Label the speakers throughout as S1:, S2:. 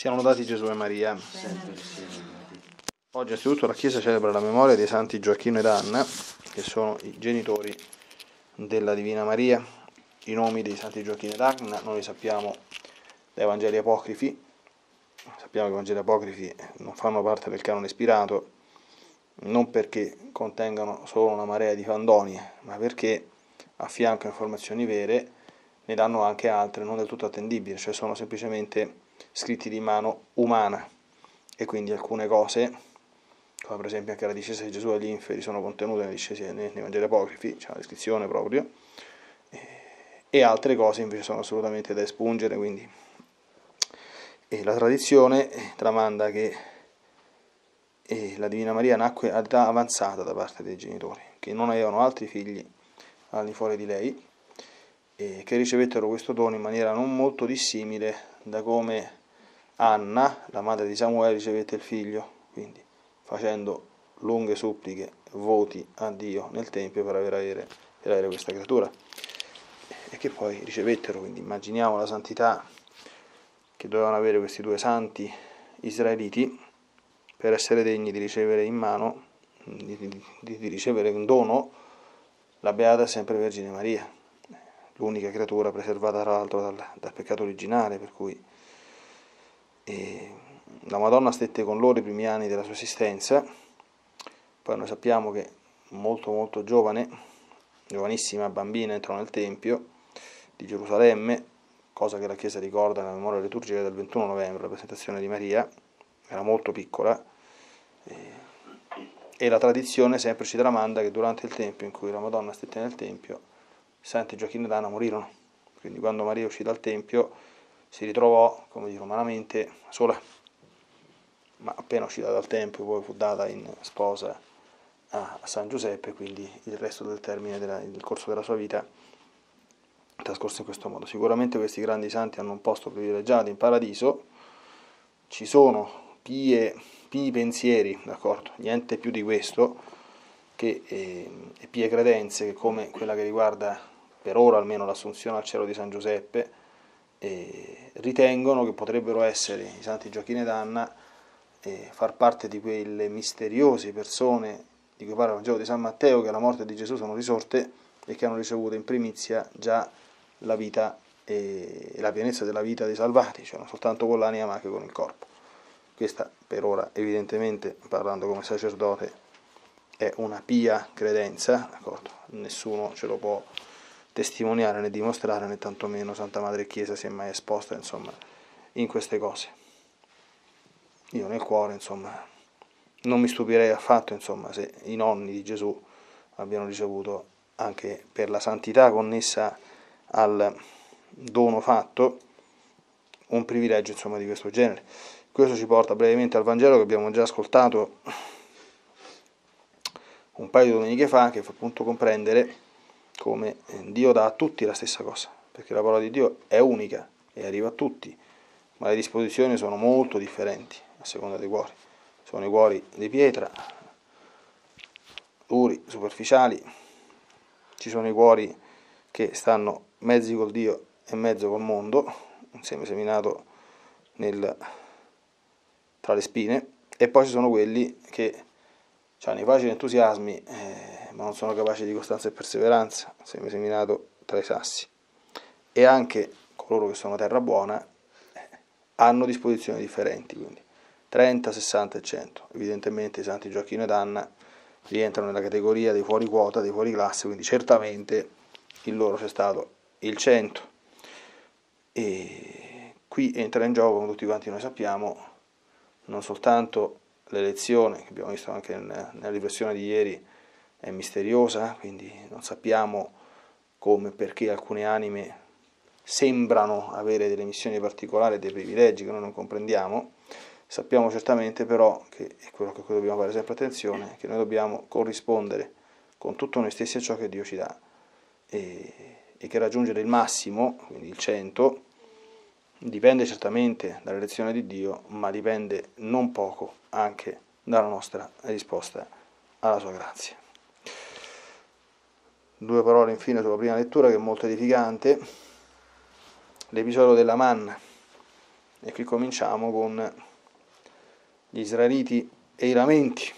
S1: Siano lodati Gesù e Maria.
S2: Sempre insieme.
S1: Oggi innanzitutto la Chiesa celebra la memoria dei santi Gioacchino ed Anna, che sono i genitori della Divina Maria. I nomi dei santi Gioacchino ed Anna noi li sappiamo dai Vangeli apocrifi. Sappiamo che i Vangeli apocrifi non fanno parte del canone ispirato, non perché contengano solo una marea di fandonie, ma perché a fianco a informazioni vere ne danno anche altre non del tutto attendibili, cioè sono semplicemente scritti di mano umana, e quindi alcune cose, come per esempio anche la discesa di Gesù agli inferi, sono contenute nei Vangeli apocrifi, c'è una descrizione proprio, e altre cose invece sono assolutamente da espungere. Quindi la tradizione tramanda che la Divina Maria nacque ad età avanzata da parte dei genitori, che non avevano altri figli al di fuori di lei, e che ricevettero questo dono in maniera non molto dissimile da come Anna, la madre di Samuele, ricevette il figlio, quindi facendo lunghe suppliche, voti a Dio nel Tempio per avere questa creatura, e che poi ricevettero. Quindi immaginiamo la santità che dovevano avere questi due santi israeliti per essere degni di ricevere in mano, di ricevere un dono, la Beata Sempre Vergine Maria, l'unica creatura preservata tra l'altro dal peccato originale, per cui la Madonna stette con loro i primi anni della sua esistenza. Poi noi sappiamo che molto giovanissima bambina, entrò nel Tempio di Gerusalemme, cosa che la Chiesa ricorda nella memoria liturgica del 21 novembre, la presentazione di Maria. Era molto piccola, e la tradizione sempre ci tramanda che durante il tempo in cui la Madonna stette nel Tempio, i santi Gioacchino ed Anna morirono. Quindi quando Maria uscì dal Tempio si ritrovò, come dire, umanamente sola, ma appena uscita dal Tempio poi fu data in sposa a San Giuseppe, quindi il resto del termine il corso della sua vita trascorso in questo modo. Sicuramente questi grandi santi hanno un posto privilegiato in paradiso, ci sono pii pensieri, d'accordo? Niente più di questo, che pie credenze, che come quella che riguarda per ora almeno l'assunzione al cielo di San Giuseppe, ritengono che potrebbero essere i santi Gioacchino ed Anna, far parte di quelle misteriose persone di cui parla il Vangelo di San Matteo, che alla morte di Gesù sono risorte e che hanno ricevuto in primizia già la vita e la pienezza della vita dei salvati, cioè non soltanto con l'anima ma anche con il corpo. Questa per ora, evidentemente, parlando come sacerdote, è una pia credenza, d'accordo? Nessuno ce lo può testimoniare né dimostrare, né tantomeno Santa Madre Chiesa si è mai esposta, insomma, in queste cose. Io nel cuore, insomma, non mi stupirei affatto, insomma, se i nonni di Gesù abbiano ricevuto, anche per la santità connessa al dono fatto, un privilegio, insomma, di questo genere. Questo ci porta brevemente al Vangelo che abbiamo già ascoltato un paio di domeniche fa, che fa appunto comprendere come Dio dà a tutti la stessa cosa, perché la parola di Dio è unica e arriva a tutti, ma le disposizioni sono molto differenti a seconda dei cuori. Sono i cuori di pietra, duri, superficiali, ci sono i cuori che stanno mezzi col Dio e mezzo col mondo, un seme seminato tra le spine, e poi ci sono quelli che hanno i facili entusiasmi, ma non sono capaci di costanza e perseveranza, seme seminato tra i sassi. E anche coloro che sono terra buona hanno disposizioni differenti, quindi 30, 60 e 100. Evidentemente i santi Gioacchino ed Anna rientrano nella categoria dei fuori quota, dei fuori classe, quindi certamente in loro c'è stato il 100. E qui entra in gioco, come tutti quanti noi sappiamo, non soltanto l'elezione, che abbiamo visto anche nella riflessione di ieri, è misteriosa, quindi non sappiamo come e perché alcune anime sembrano avere delle missioni particolari e dei privilegi che noi non comprendiamo. Sappiamo certamente però, che è quello che dobbiamo fare sempre attenzione, che noi dobbiamo corrispondere con tutto noi stessi a ciò che Dio ci dà, e che raggiungere il massimo, quindi il 100, dipende certamente dall'elezione di Dio, ma dipende non poco anche dalla nostra risposta alla sua grazia. Due parole infine sulla prima lettura, che è molto edificante. L'episodio della manna E qui cominciamo con gli israeliti e i lamenti.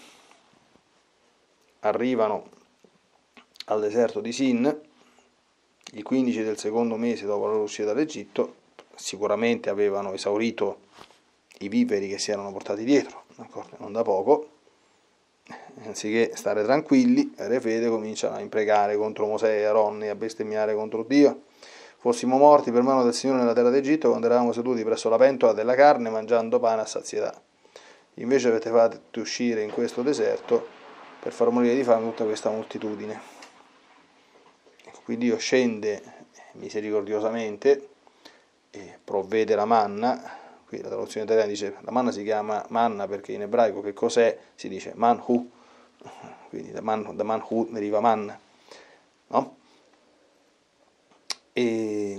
S1: Arrivano al deserto di Sin, il 15 del secondo mese dopo la loro uscita dall'Egitto. Sicuramente avevano esaurito i viveri che si erano portati dietro, non da poco. Anziché stare tranquilli, avere fede, cominciano a imprecare contro Mosè e Aronne e a bestemmiare contro Dio. Fossimo morti per mano del Signore nella terra d'Egitto quando eravamo seduti presso la pentola della carne mangiando pane a sazietà. Invece avete fatto uscire in questo deserto per far morire di fame tutta questa moltitudine. Ecco, qui Dio scende misericordiosamente e provvede la manna. Qui la traduzione italiana dice la manna si chiama manna perché in ebraico che cos'è? Si dice manhu, quindi da manhu deriva manna, no? E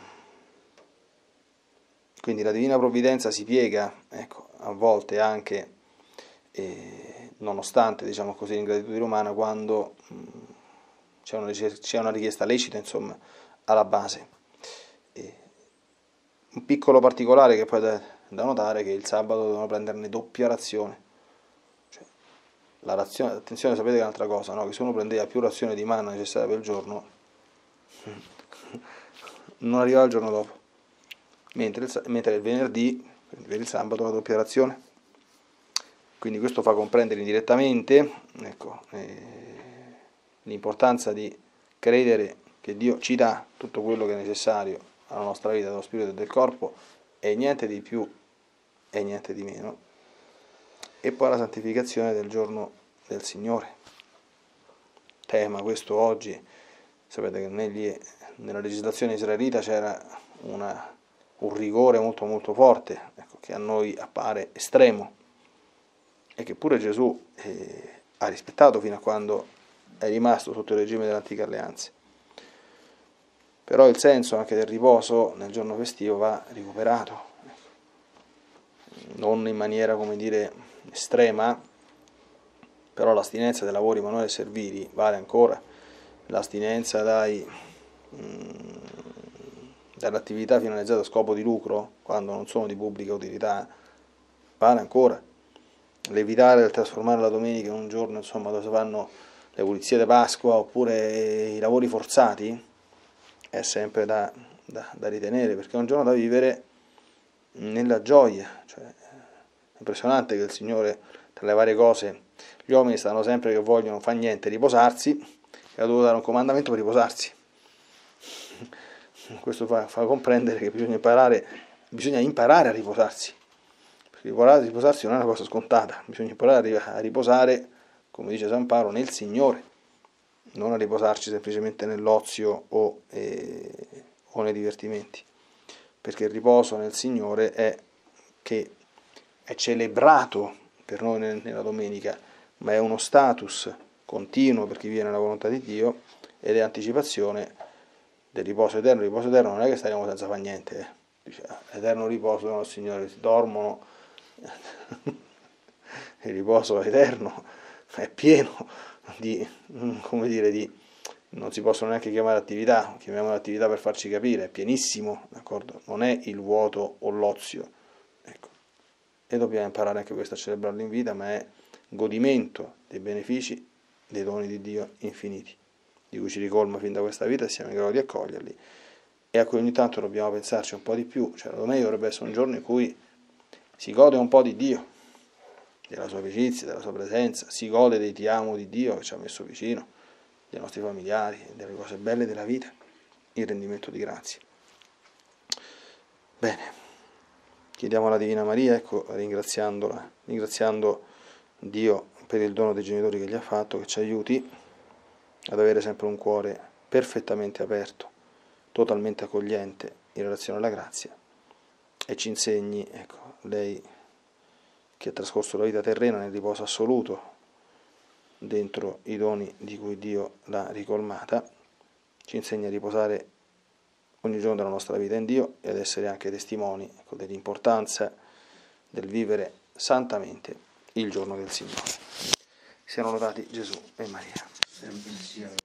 S1: quindi la divina provvidenza si piega, ecco, a volte anche, nonostante, diciamo così, l'ingratitudine umana, quando c'è una richiesta lecita, insomma, alla base. Un piccolo particolare che poi è da notare è che il sabato devono prenderne doppia razione. Cioè, la razione, attenzione, sapete che è un'altra cosa, no? Che se uno prendeva più razione di manna necessaria per il giorno, non arrivava il giorno dopo. Mentre il venerdì, per il sabato, la doppia razione. Quindi questo fa comprendere indirettamente, ecco, l'importanza di credere che Dio ci dà tutto quello che è necessario alla nostra vita, dello spirito e del corpo, e niente di più e niente di meno. E poi la santificazione del giorno del Signore. Tema questo oggi, sapete che nella legislazione israelita c'era un rigore molto molto forte, ecco, che a noi appare estremo e che pure Gesù ha rispettato fino a quando è rimasto sotto il regime dell'antica alleanza. Però il senso anche del riposo nel giorno festivo va recuperato, non in maniera, come dire, estrema, però l'astinenza dai lavori manuali e servili vale ancora, l'astinenza dall'attività finalizzata a scopo di lucro, quando non sono di pubblica utilità, vale ancora. L'evitare del trasformare la domenica in un giorno, insomma, dove si fanno le pulizie di Pasqua oppure i lavori forzati, è sempre da ritenere, perché è un giorno da vivere nella gioia. Cioè, è impressionante che il Signore, tra le varie cose, gli uomini stanno sempre che vogliono fare niente, riposarsi, e ha dovuto dare un comandamento per riposarsi. Questo fa comprendere che bisogna imparare a riposarsi, perché riposarsi non è una cosa scontata, bisogna imparare a riposare, come dice San Paolo, nel Signore, non a riposarci semplicemente nell'ozio o nei divertimenti, perché il riposo nel Signore è celebrato per noi nella domenica, ma è uno status continuo per chi vive nella volontà di Dio ed è anticipazione del riposo eterno. Il riposo eterno non è che staremo senza fare niente, dice, eterno riposo del Signore, si dormono, il riposo eterno è pieno di, come dire, non si possono neanche chiamare attività, chiamiamola attività per farci capire, è pienissimo, d'accordo? Non è il vuoto o l'ozio, ecco. E dobbiamo imparare anche questo a celebrarlo in vita, ma è godimento dei benefici, dei doni di Dio infiniti, di cui ci ricolma fin da questa vita e siamo in grado di accoglierli, e a cui ogni tanto dobbiamo pensarci un po' di più. Cioè la domenica dovrebbe essere un giorno in cui si gode un po' di Dio, della sua amicizia, della sua presenza, si gode dei ti amo di Dio che ci ha messo vicino, dei nostri familiari, delle cose belle della vita, il rendimento di grazie. Bene, chiediamo alla Divina Maria, ecco, ringraziando Dio per il dono dei genitori che gli ha fatto, che ci aiuti ad avere sempre un cuore perfettamente aperto, totalmente accogliente in relazione alla grazia, e ci insegni, ecco, lei che ha trascorso la vita terrena nel riposo assoluto dentro i doni di cui Dio l'ha ricolmata, ci insegna a riposare ogni giorno della nostra vita in Dio e ad essere anche testimoni, ecco, dell'importanza del vivere santamente il giorno del Signore. Siano lodati Gesù e Maria.